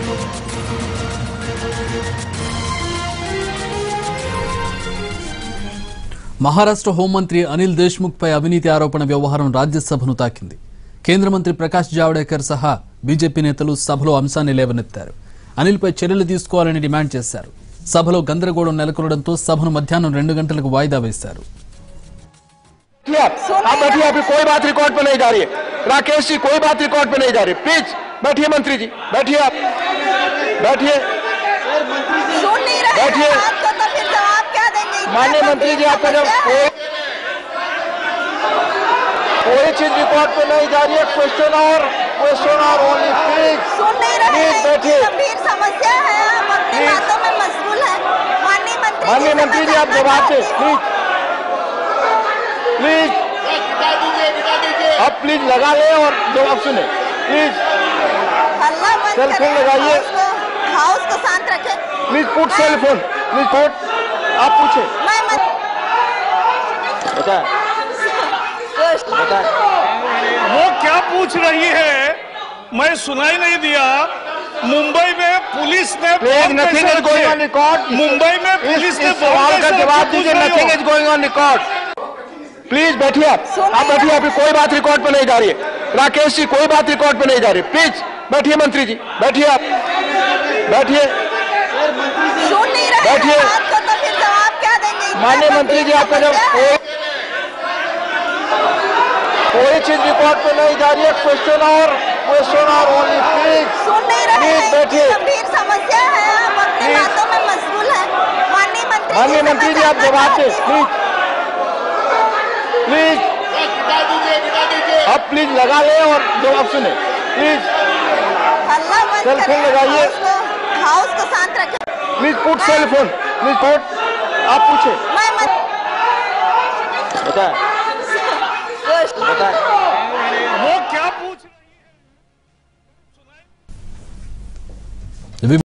మహారాష్ట్ర హోంమంత్రి అనిల్ దేశ్ముఖ్ పై అవినీతి ఆరోపణ వ్యవహారం రాజ్యసభను తాకింది. కేంద్ర మంత్రి ప్రకాష్ జావడేకర్ సహా బీజేపీ నేతలు సభలో అంశాన్ని లేవనెత్తారు. అనిల్ పై చర్యలు తీసుకోవాలని డిమాండ్ చేశారు. సభలో గందరగోళం నెలకొనడంతో సభను మధ్యాహ్నం 2 గంటలకు వాయిదా వేశారు. कोई बात रिकॉर्ड पे नहीं जा रही है। राकेश जी, कोई बात रिकॉर्ड पे नहीं जा रही। प्लीज बैठिए मंत्री जी, बैठिए आप, बैठिए बैठिए। माननीय मंत्री जी, आपका जब कोई चीज रिकॉर्ड पे नहीं जा रही है। क्वेश्चन और ओनली प्लीज बैठिए। समस्या है, हम अपनी बातों में मशगूल हैं। माननीय मंत्री जी, आप जवाब दें प्लीज प्लीज। आप प्लीज लगा ले और जवाब सुने प्लीज। सेल फोन लगाइए, हाउस को शांत रखें। Please put cell phone, please put. आप पूछे बताए वो क्या पूछ रही है, मैं सुनाई नहीं दिया। मुंबई में पुलिस ने nothing is going on record. Mumbai में पुलिस ने सवाल का जवाब दीजिए। Nothing is going on record. Please बैठिए आप बैठिए। आपकी कोई बात रिकॉर्ड पे नहीं जा रही है। राकेश जी, कोई बात रिकॉर्ड पे नहीं जा रही। प्लीज बैठिए मंत्री जी, बैठिए आप, बैठिए बैठिए। माननीय मंत्री जी, आपका जब कोई चीज रिकॉर्ड पे नहीं जा रही है। क्वेश्चन और ओनली प्लीज बैठिए। समस्या है, हम अपनी बातों में मशगूल हैं। माननीय मंत्री जी, आप जवाब दें प्लीज प्लीज। आप प्लीज लगा ले और जवाब सुने प्लीज। सेल फोन लगाइए, हाउस को शांत रखें। Please put cell phone, please put. आप पूछे बताए वो क्या पूछ